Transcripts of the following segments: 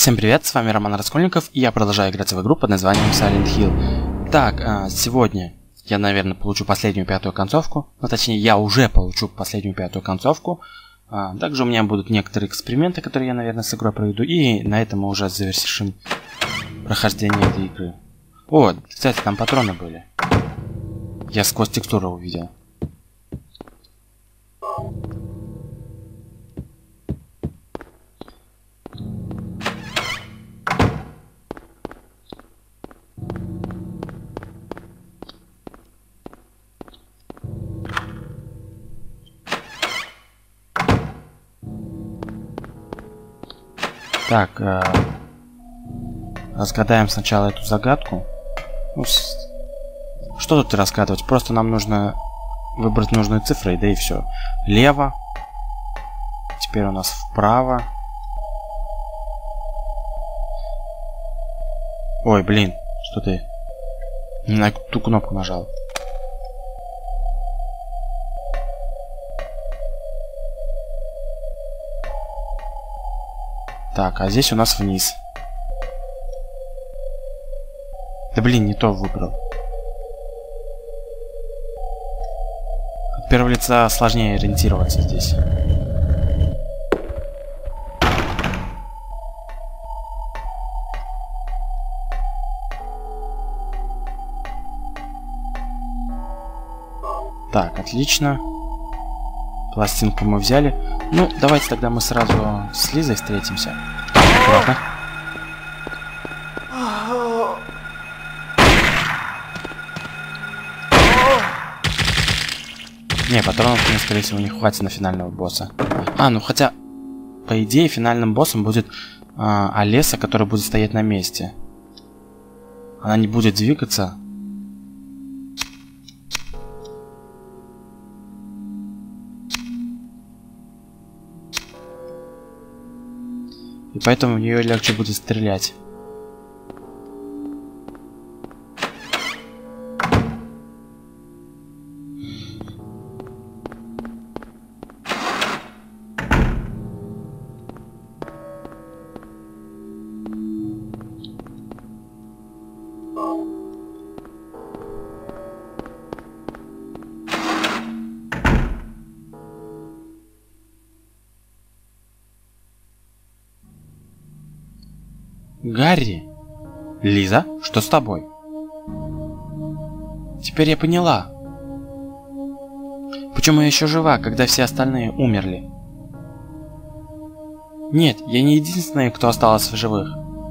Всем привет, с вами Роман Раскольников, и я продолжаю играть в игру под названием Silent Hill. Так, сегодня я, наверное, получу последнюю пятую концовку. Ну, точнее, я уже получу последнюю пятую концовку. Также у меня будут некоторые эксперименты, которые я, наверное, с игрой проведу. И на этом мы уже завершим прохождение этой игры. О, кстати, там патроны были. Я сквозь текстуру увидел. Так, разгадаем сначала эту загадку. Ну, что тут разгадывать? Просто нам нужно выбрать нужную цифру, да и все. Лево. Теперь у нас вправо. Ой, блин, что ты? Не на ту кнопку нажал. Так, а здесь у нас вниз. Да блин, не то выбрал. От первого лица сложнее ориентироваться здесь. Так, отлично. Пластинку мы взяли. Ну, давайте тогда мы сразу с Лизой встретимся. Аккуратно. Не, патронов, мне, скорее всего, не хватит на финального босса. Ну хотя, по идее, финальным боссом будет Олеса, который будет стоять на месте. Она не будет двигаться. И поэтому в нее легче будет стрелять. Гарри? Лиза, что с тобой? Теперь я поняла. Почему я еще жива, когда все остальные умерли? Нет, я не единственная, кто осталась в живых.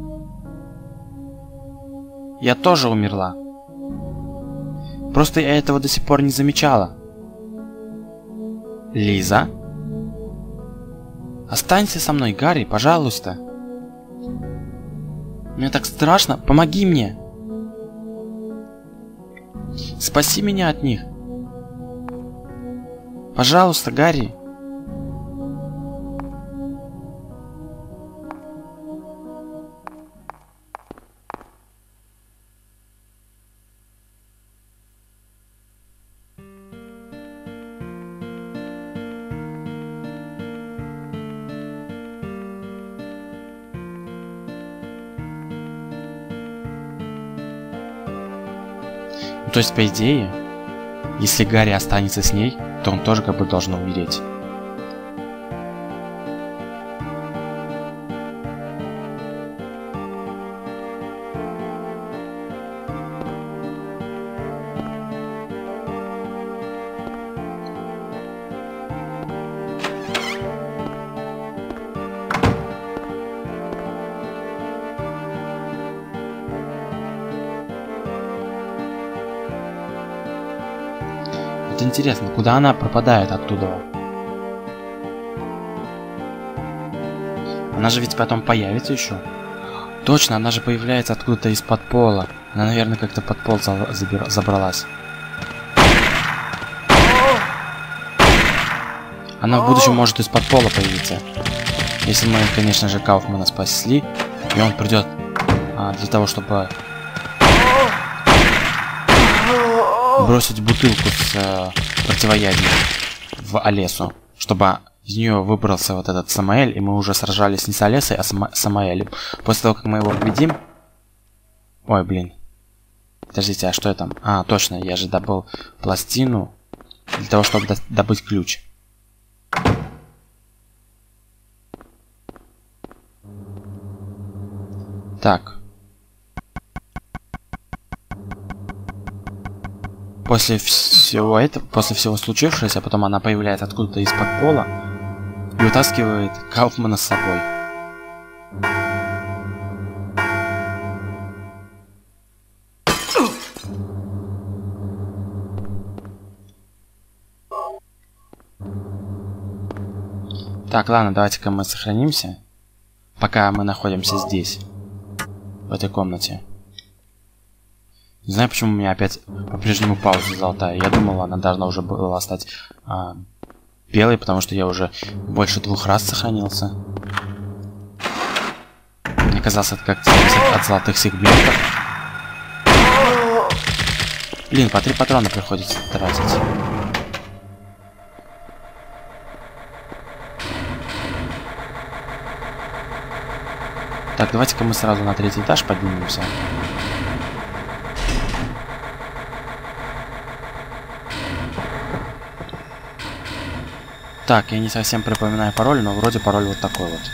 Я тоже умерла. Просто я этого до сих пор не замечала. Лиза? Останься со мной, Гарри, пожалуйста. Мне так страшно, помоги мне. Спаси меня от них. Пожалуйста, Гарри. То есть, по идее, если Гарри останется с ней, то он тоже как бы должен умереть. Интересно, куда она пропадает оттуда? Она же ведь потом появится еще. Точно, она же появляется откуда-то из-под пола. Она, наверное, как-то под пол забралась. Она в будущем может из-под пола появиться. Если мы, конечно же, Кауфмана спасли, и он придет для того, чтобы бросить бутылку с противоядием в Олесу, чтобы из нее выбрался вот этот Самаэль, и мы уже сражались не с Олесой, а с Самаэлем. После того, как мы его победим... Ой, блин. Подождите, а что я там? А, точно, я же добыл пластину для того, чтобы добыть ключ. Так. После всего случившегося, потом она появляется откуда-то из-под пола и утаскивает Кауфмана с собой. Так, ладно, давайте-ка мы сохранимся, пока мы находимся здесь, в этой комнате. Не знаю, почему у меня опять по-прежнему пауза золотая. Я думал, она должна уже была стать белой, потому что я уже больше 2 раз сохранился. Мне казалось, это как от золотых сегментов. Блин, по 3 патрона приходится тратить. Так, давайте-ка мы сразу на 3-й этаж поднимемся. Так, я не совсем припоминаю пароль, но вроде пароль вот такой вот.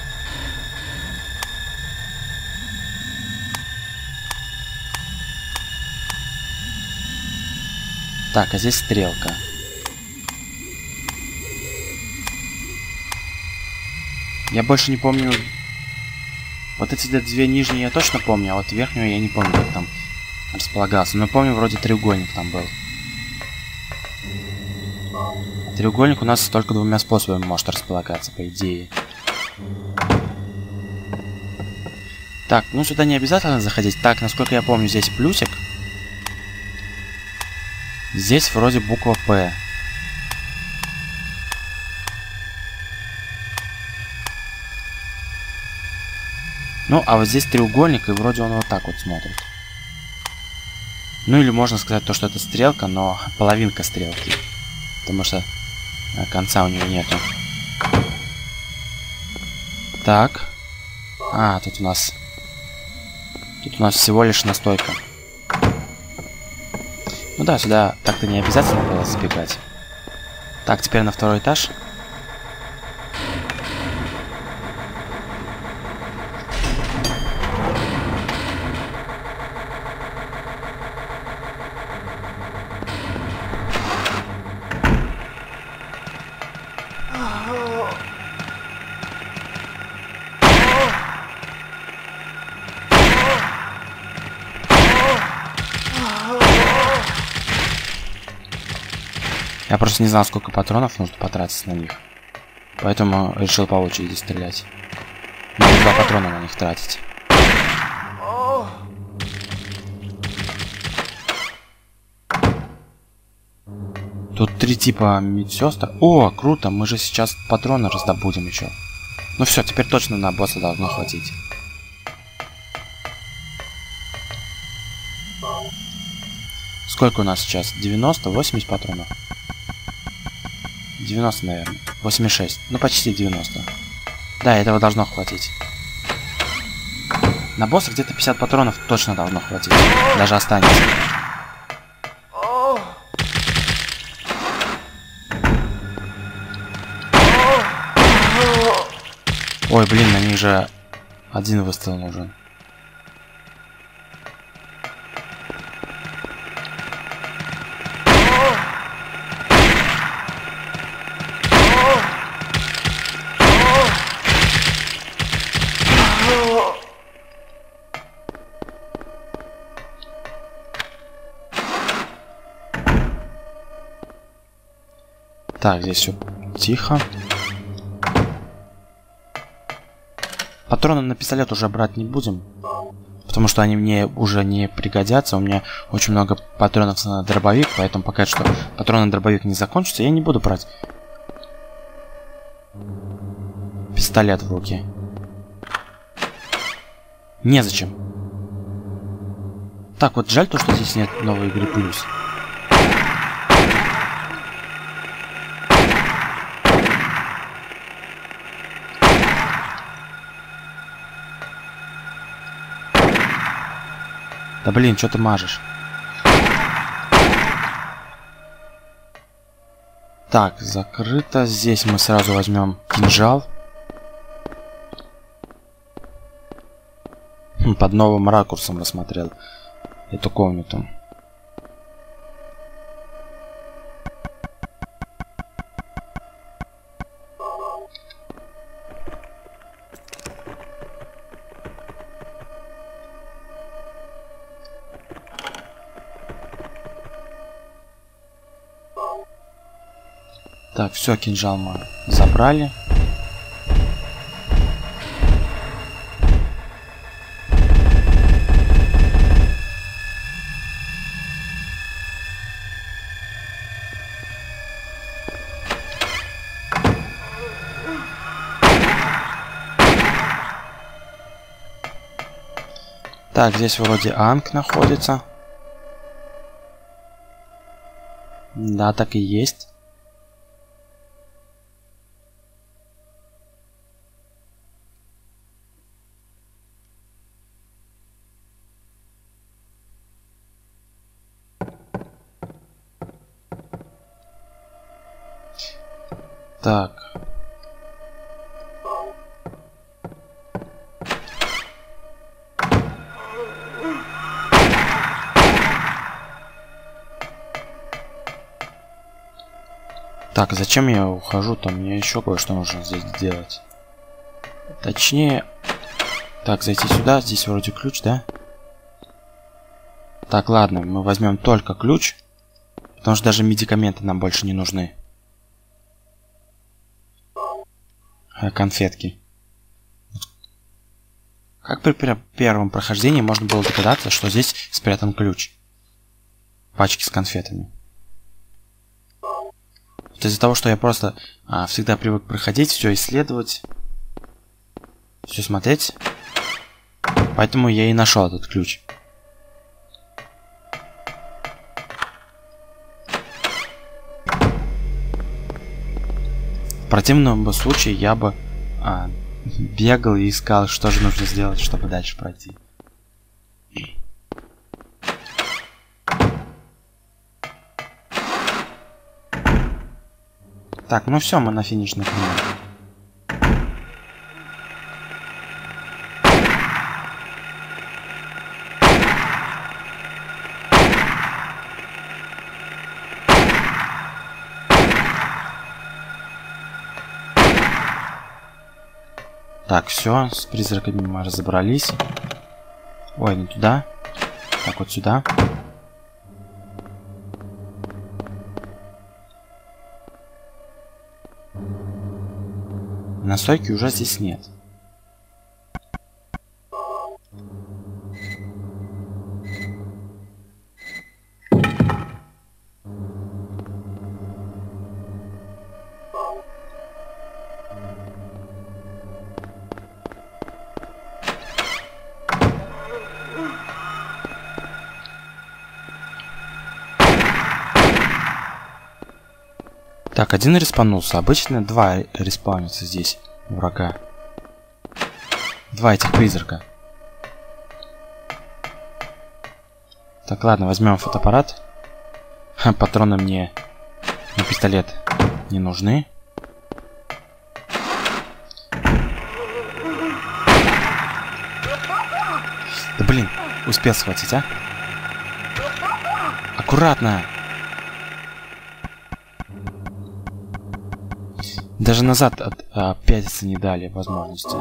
Так, а здесь стрелка. Я больше не помню... Вот эти 2 нижние я точно помню, а вот верхнюю я не помню, как там располагался. Но помню, вроде треугольник там был. Треугольник у нас только 2 способами может располагаться, по идее. Так, ну сюда не обязательно заходить. Так, насколько я помню, здесь плюсик. Здесь вроде буква П. Ну, а вот здесь треугольник, и вроде он вот так вот смотрит. Ну, или можно сказать то, что это стрелка, но половинка стрелки. Потому что конца у нее нету. Так. А, тут у нас всего лишь настойка. Ну да, сюда так-то не обязательно было забегать. Так, теперь на 2-й этаж. Я просто не знал, сколько патронов нужно потратить на них. Поэтому решил по очереди стрелять. Надо 2 патрона на них тратить. Тут 3 типа медсестр. О, круто, мы же сейчас патроны раздобудем еще. Ну все, теперь точно на босса должно хватить. Сколько у нас сейчас? 90, 80 патронов? 90, наверное. 86. Ну, почти 90. Да, этого должно хватить. На босса где-то 50 патронов точно должно хватить. Даже останется. Ой, блин, на них же 1 выстрел нужен. Так, здесь все тихо. Патроны на пистолет уже брать не будем, потому что они мне уже не пригодятся. У меня очень много патронов на дробовик, поэтому пока что патроны на дробовик не закончатся, я не буду брать пистолет в руки. Незачем. Так, вот жаль то, что здесь нет новой игры плюс. Да блин, что ты мажешь? Так, закрыто. Здесь мы сразу возьмем кинжал. Под новым ракурсом рассмотрел эту комнату. Так, все, кинжал мы забрали. Так, здесь вроде Анг находится. Да, так и есть. Так. Так, зачем я ухожу-то? Мне еще кое-что нужно здесь сделать. Точнее... Так, зайти сюда. Здесь вроде ключ, да? Так, ладно, мы возьмем только ключ. Потому что даже медикаменты нам больше не нужны. Конфетки. Как при первом прохождении можно было догадаться, что здесь спрятан ключ? Пачки с конфетами. Из-за того, что я просто всегда привык проходить, все исследовать, все смотреть. Поэтому я и нашел этот ключ. В противном бы случае я бы бегал и искал, что же нужно сделать, чтобы дальше пройти. Так, ну все, мы на финишной прямой. Так, все, с призраками мы разобрались. Ой, не туда. Так, вот сюда. Настойки уже здесь нет. Так, один респанулся. Обычно два респаунятся здесь, врага. Два этих призрака. Так, ладно, возьмем фотоаппарат. Патроны мне на пистолет не нужны. Да блин, успел схватить, а? Аккуратно! Даже назад пятиться не дали возможности.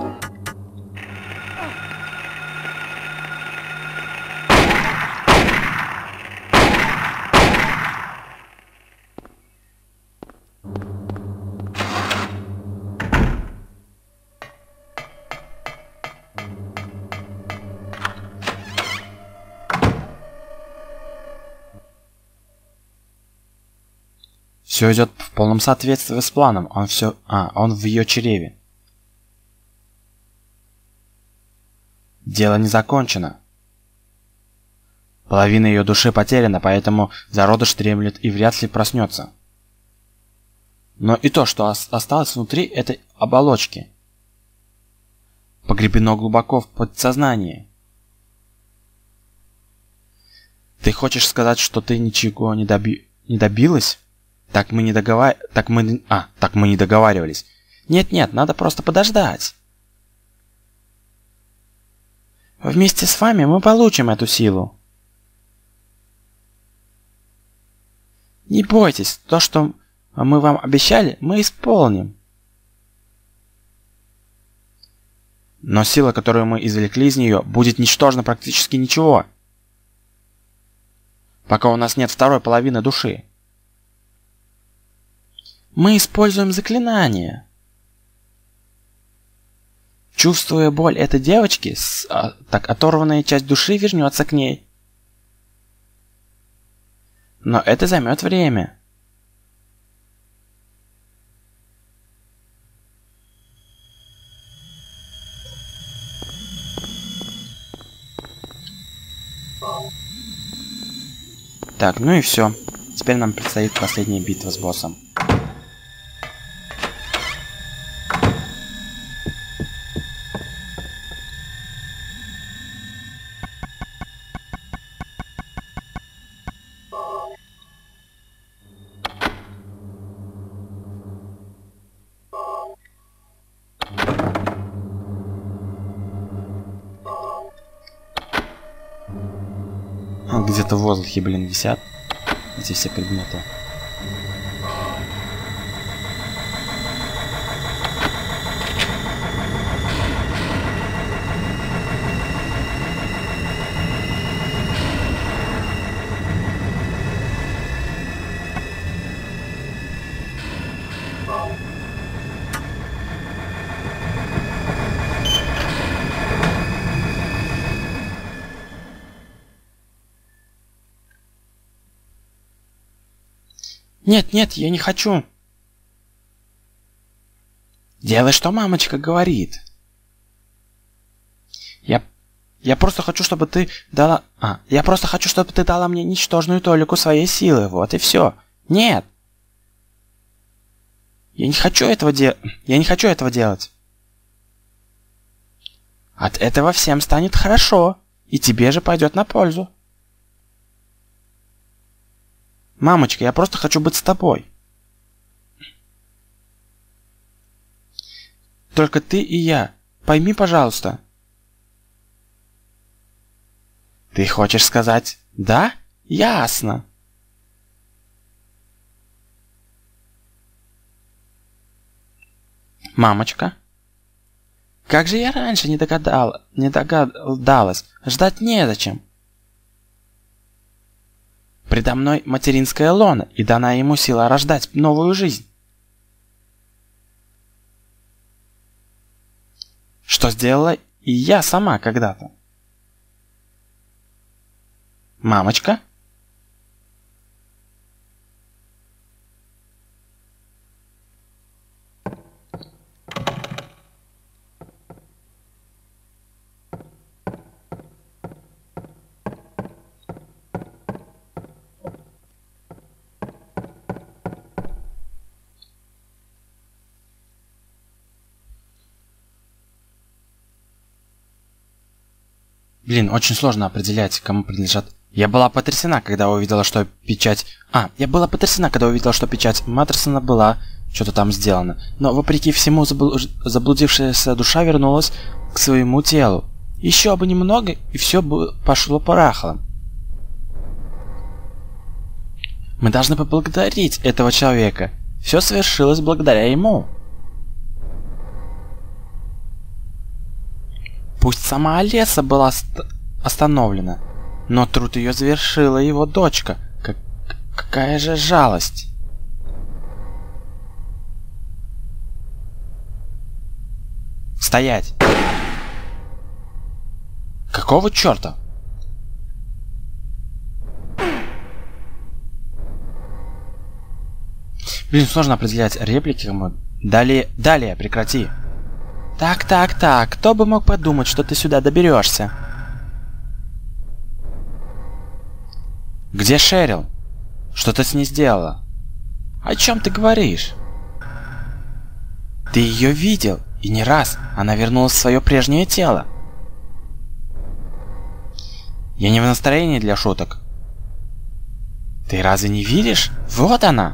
Все идет в полном соответствии с планом. Он в ее чреве. Дело не закончено. Половина ее души потеряна, поэтому зародыш дремлет и вряд ли проснется. Но и то, что осталось внутри этой оболочки, погребено глубоко в подсознании. Ты хочешь сказать, что ты ничего не добилась? Так мы не договаривались. Нет, надо просто подождать. Вместе с вами мы получим эту силу. Не бойтесь, то, что мы вам обещали, мы исполним. Но сила, которую мы извлекли из нее, будет ничтожна практически ничего. Пока у нас нет второй половины души. Мы используем заклинание. Чувствуя боль этой девочки, так оторванная часть души вернется к ней. Но это займет время. Так, ну и все. Теперь нам предстоит последняя битва с боссом. Где-то в воздухе, блин, висят эти все предметы. Нет, я не хочу. Делай, что мамочка говорит. Я просто хочу, чтобы ты дала... Я просто хочу, чтобы ты дала мне ничтожную толику своей силы. Вот и все. Нет. Я не хочу этого делать. От этого всем станет хорошо. И тебе же пойдет на пользу. Мамочка, я просто хочу быть с тобой. Только ты и я. Пойми, пожалуйста. Ты хочешь сказать «да»? Ясно. Мамочка. Как же я раньше не догадалась. Ждать незачем. Предо мной материнская лона, и дана ему сила рождать новую жизнь. Что сделала и я сама когда-то. Мамочка? Блин, очень сложно определять, кому принадлежат. Я была потрясена, когда увидела, что печать Маттерсона была что-то там сделано. Но, вопреки всему, заблудившаяся душа вернулась к своему телу. Еще бы немного, и все бы пошло прахом. Мы должны поблагодарить этого человека. Все совершилось благодаря ему. Пусть сама Олеса была остановлена, но труд ее завершила его дочка. Какая же жалость! Стоять! Какого черта? Блин, сложно определять реплики. Далее, прекрати. Так, кто бы мог подумать, что ты сюда доберешься? Где Шерил? Что ты с ней сделала? О чем ты говоришь? Ты ее видел, и не раз она вернулась в свое прежнее тело. Я не в настроении для шуток. Ты разве не видишь? Вот она!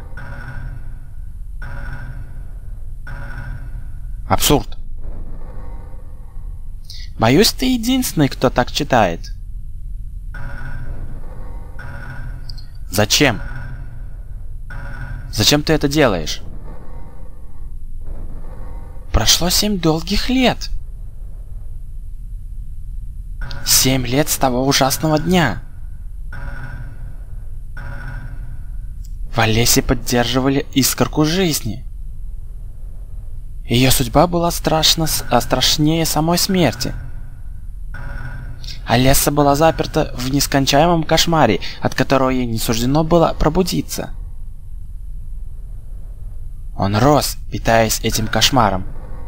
Абсурд. Боюсь, ты единственный, кто так читает. Зачем? Зачем ты это делаешь? Прошло 7 долгих лет. 7 лет с того ужасного дня. В Олесе поддерживали искорку жизни. Ее судьба была страшнее самой смерти. Олеса была заперта в нескончаемом кошмаре, от которого ей не суждено было пробудиться. Он рос, питаясь этим кошмаром,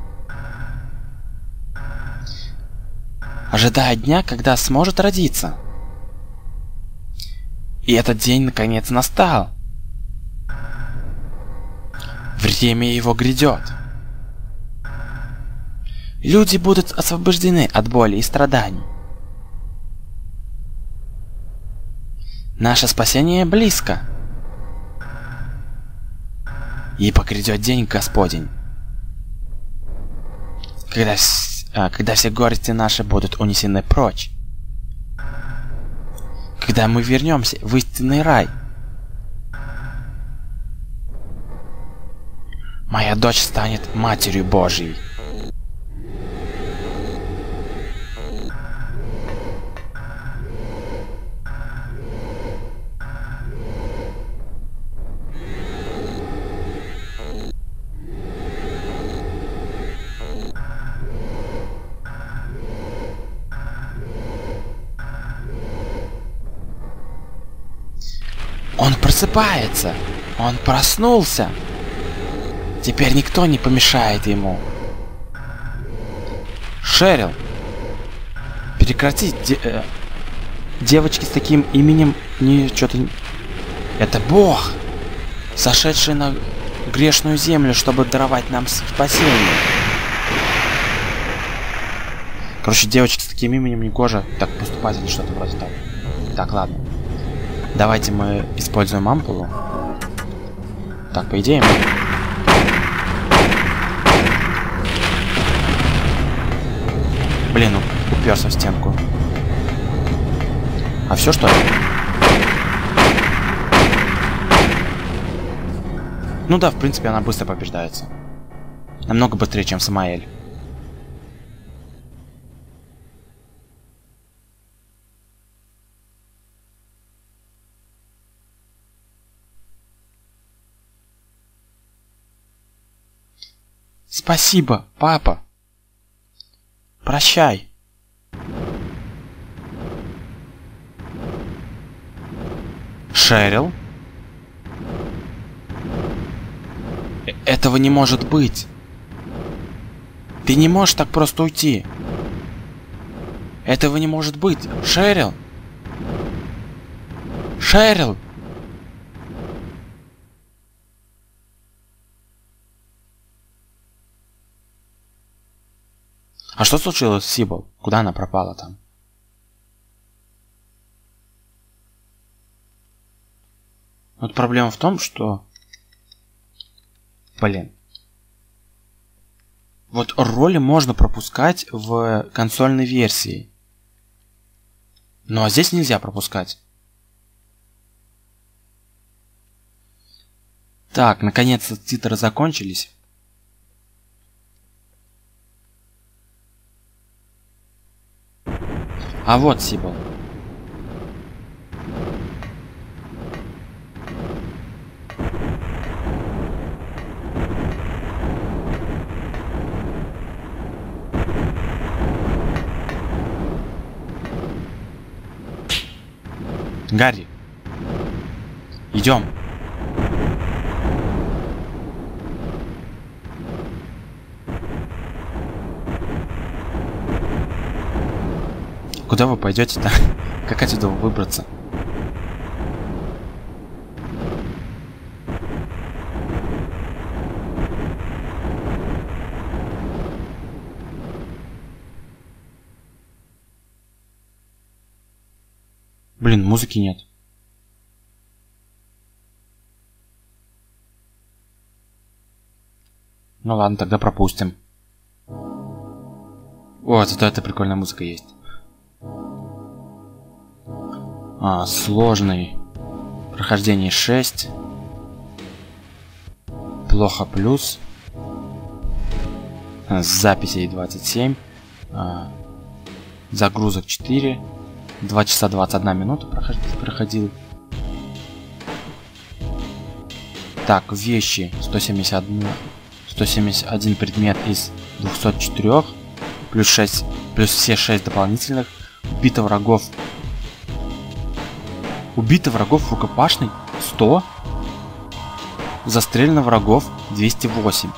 ожидая дня, когда сможет родиться. И этот день наконец настал. Время его грядет. Люди будут освобождены от боли и страданий. Наше спасение близко. Ибо грядет день Господень, когда все горести наши будут унесены прочь. Когда мы вернемся в истинный рай. Моя дочь станет Матерью Божией. Он просыпается. Он проснулся. Теперь никто не помешает ему. Шерил, прекрати. Девочки с таким именем что-то... Это Бог, сошедший на грешную землю, чтобы даровать нам спасение. Короче, девочки с таким именем негоже так поступать или что-то вроде того. Так, ладно. Давайте мы используем ампулу. Так, по идее мы... Блин, уперся в стенку. А все что ли? Ну да, в принципе, она быстро побеждается. Намного быстрее, чем Самаэль. Спасибо, папа. Прощай. Шерил? Этого не может быть. Ты не можешь так просто уйти. Этого не может быть. Шерил? Шерил? А что случилось с Сибил? Куда она пропала там? Вот проблема в том, что... Блин. Вот роли можно пропускать в консольной версии. Ну а здесь нельзя пропускать. Так, наконец-то титры закончились. А вот Сибил. Гарри, идем. Куда вы пойдете-то? Как отсюда выбраться? Блин, музыки нет. Ну ладно, тогда пропустим. О, зато это прикольная музыка есть. Сложный. Прохождение 6. Плохо плюс. Записей 27. Загрузок 4. 2 часа 21 минута проходил. Так, вещи 171 предмет из 204. Плюс 6, плюс все 6 дополнительных. Убито врагов в рукопашной 100. Застрелено врагов 208.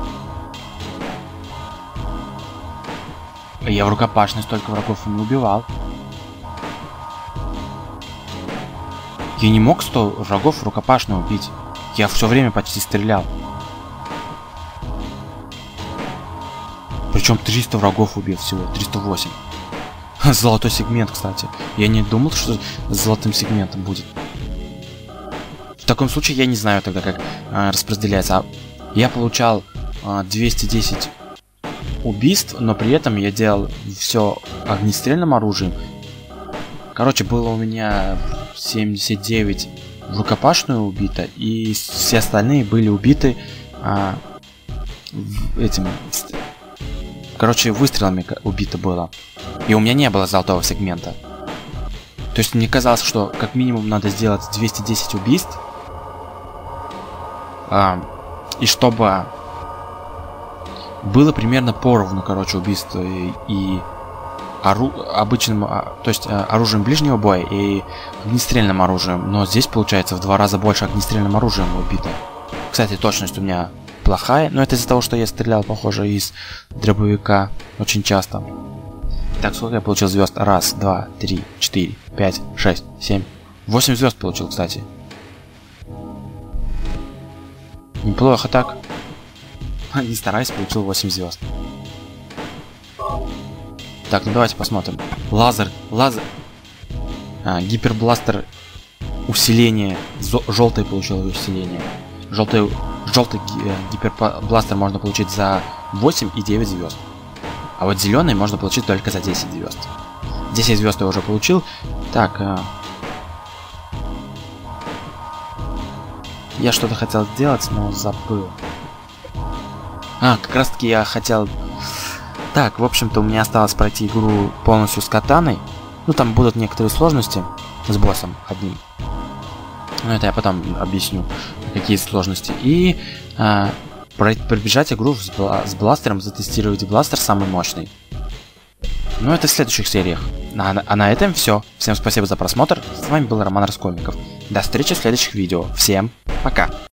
Я в рукопашной столько врагов не убивал. Я не мог 100 врагов в рукопашной убить. Я все время почти стрелял. Причем 300 врагов убил всего. 308. Золотой сегмент, кстати. Я не думал, что с золотым сегментом будет. В таком случае я не знаю тогда, как распределяется. Я получал 210 убийств, но при этом я делал все огнестрельным оружием. Короче, было у меня 79 в рукопашную убито, и все остальные были убиты выстрелами убито было. И у меня не было золотого сегмента. То есть мне казалось, что как минимум надо сделать 210 убийств. И чтобы было примерно поровну, убийств и обычным, то есть оружием ближнего боя и огнестрельным оружием. Но здесь получается в 2 раза больше огнестрельным оружием убито. Кстати, точность у меня плохая, но это из-за того, что я стрелял, похоже, из дробовика очень часто. Так, сколько я получил звезд? 1, 2, 3, 4, 5, 6, 7. 8 звезд получил, кстати. Неплохо так. Не стараюсь, получил 8 звезд. Так, ну давайте посмотрим. Лазер. Гипербластер. Усиление. Желтый получил усиление. Желтый гипербластер можно получить за 8 и 9 звезд. А вот зеленый можно получить только за 10 звезд. 10 звезд я уже получил. Так. Я что-то хотел сделать, но забыл. Как раз таки я хотел... Так, в общем-то, у меня осталось пройти игру полностью с катаной. Ну, там будут некоторые сложности с боссом одним. Но это я потом объясню, какие сложности. И пробежать игру с бластером, затестировать бластер самый мощный. Ну, это в следующих сериях. А на этом все. Всем спасибо за просмотр. С вами был Роман Раскольников. До встречи в следующих видео. Всем пока.